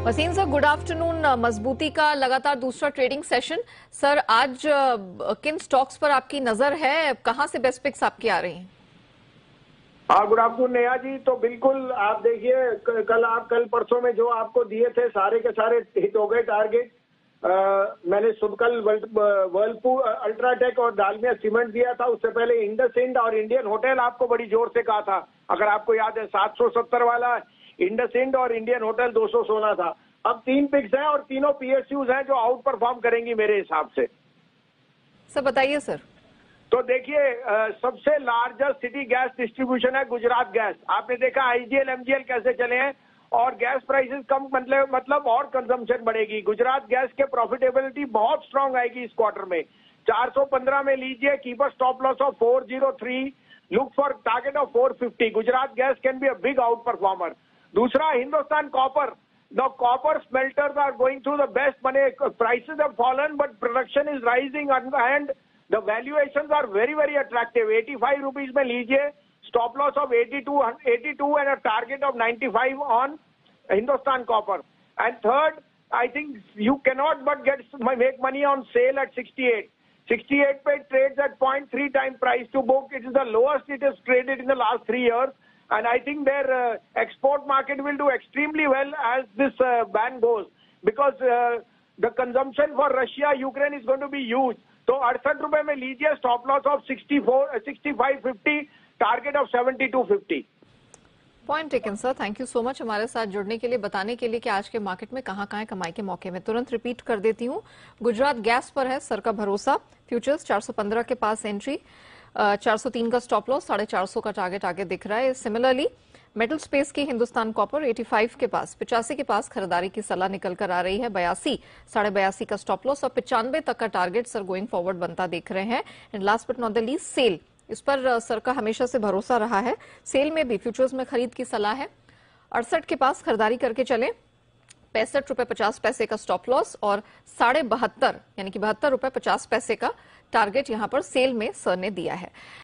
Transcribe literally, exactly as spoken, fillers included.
Wasim sir, good afternoon. मजबूती का लगातार दूसरा ट्रेडिंग सेशन। सर, आज अ, किन स्टॉक्स पर आपकी नजर है? कहां से बेस्ट पिक्स आपकी आ रही हैं? हाँ, गुड आफ्टरनून नेहा जी। तो बिल्कुल आप देखिए, कल आप कल परसों में जो आपको दिए थे सारे के सारे हिट हो गए टारगेट। मैंने सुबह कल वर्लपूल, अल्ट्राटेक और डालमिया सीमेंट दिया था। उससे पहले इंडसइंड और इंडियन होटल आपको बड़ी जोर से कहा था, अगर आपको याद है। सात सौ सत्तर वाला इंडसइंड और इंडियन होटल दो सौ सोलह था। अब तीन पिक्स हैं और तीनों पीएसयूज हैं जो आउट परफॉर्म करेंगी मेरे हिसाब से। सर बताइए सर। तो देखिए, सबसे लार्जेस्ट सिटी गैस डिस्ट्रीब्यूशन है गुजरात गैस। आपने देखा आईजीएल एमजीएल कैसे चले हैं, और गैस प्राइसेस कम मतलब मतलब और कंजम्पशन बढ़ेगी। गुजरात गैस के प्रॉफिटेबिलिटी बहुत स्ट्रांग आएगी इस क्वार्टर में। चार सौ पंद्रह में लीजिए, keeper stop loss of four zero three, look for target of four fifty. Gujarat gas can be a big outperformer. दूसरा, Hindustan copper. The copper smelters are going through the best money. Prices have fallen, but production is rising, and, and the valuations are very, very attractive. eighty-five rupees में लीजिए, stop loss of eighty-two, eighty-two and a target of ninety-five on Hindustan Copper. And third, I think you cannot but get make money on sale at sixty-eight. sixty-eight pay trades at zero point three time price to book. It is the lowest it has traded in the last three years. And I think their uh, export market will do extremely well as this uh, ban goes, because uh, the consumption for Russia, Ukraine is going to be huge. तो अड़सठ रुपए में लीजिए, stop loss of sixty four, sixty five fifty, target of seventy two fifty. Point taken sir, thank you so much हमारे साथ जुड़ने के लिए, बताने के लिए कि आज के मार्केट में कहां कहां कमाई के मौके में। तुरंत रिपीट कर देती हूं, गुजरात गैस पर है सर का भरोसा। फ्यूचर्स चार सौ पंद्रह के पास एंट्री, चार सौ तीन का स्टॉप लॉस, साढ़े चार सौ का टारगेट आगे दिख रहा है। सिमिलरली मेटल स्पेस की हिंदुस्तान कॉपर पचासी के पास, पिचासी के पास खरीदारी की सलाह निकल कर आ रही है। बयासी, साढ़े बयासी का स्टॉप लॉस और पिचानवे तक का टारगेट सर गोइंग फॉरवर्ड बनता देख रहे हैं। And last but not the least, sale, इस पर सर का हमेशा से भरोसा रहा है। सेल में भी फ्यूचर्स में खरीद की सलाह है। अड़सठ के पास खरीदारी करके चले, पैंसठ रुपए पचास पैसे का स्टॉप लॉस और साढ़े बहत्तर यानी कि बहत्तर रुपए पचास पैसे का टारगेट यहां पर सेल में सर ने दिया है।